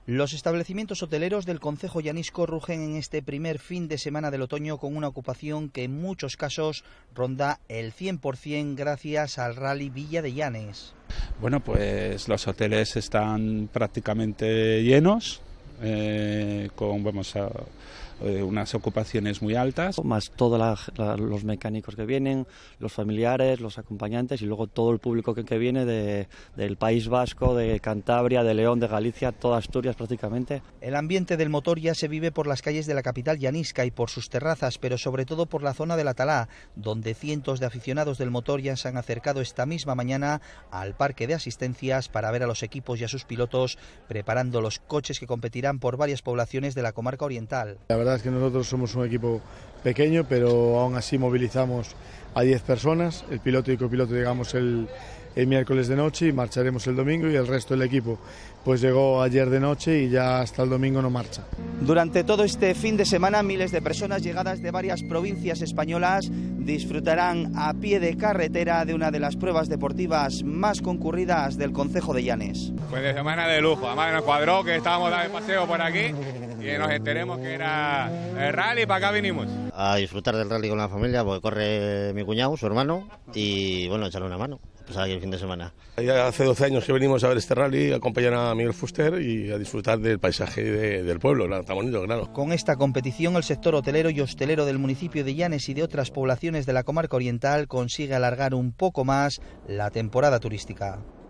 Los establecimientos hoteleros del concejo llanisco rugen en este primer fin de semana del otoño con una ocupación que en muchos casos ronda el 100% gracias al Rally Villa de Llanes. Bueno, pues los hoteles están prácticamente llenos, con unas ocupaciones muy altas. Más todos los mecánicos que vienen, los familiares, los acompañantes y luego todo el público que viene del País Vasco, de Cantabria, de León, de Galicia, toda Asturias prácticamente. El ambiente del motor ya se vive por las calles de la capital llanisca y por sus terrazas, pero sobre todo por la zona del Atalá, donde cientos de aficionados del motor ya se han acercado esta misma mañana al parque de asistencias para ver a los equipos y a sus pilotos preparando los coches que competirán por varias poblaciones de la comarca oriental. La verdad es que nosotros somos un equipo pequeño, pero aún así movilizamos a 10 personas, el piloto y copiloto llegamos el miércoles de noche y marcharemos el domingo, y el resto del equipo pues llegó ayer de noche y ya hasta el domingo no marcha. Durante todo este fin de semana miles de personas llegadas de varias provincias españolas disfrutarán a pie de carretera de una de las pruebas deportivas más concurridas del concejo de Llanes. Pues de semana de lujo, además nos cuadró que estábamos de paseo por aquí y nos enteremos que era el rally, para acá vinimos. A disfrutar del rally con la familia, porque corre mi cuñado, su hermano, y bueno, echarle una mano, pues aquí el fin de semana. Ya hace 12 años que venimos a ver este rally, a acompañar a Miguel Fuster y a disfrutar del paisaje del pueblo, tan bonito, claro. Con esta competición, el sector hotelero y hostelero del municipio de Llanes y de otras poblaciones de la comarca oriental consigue alargar un poco más la temporada turística.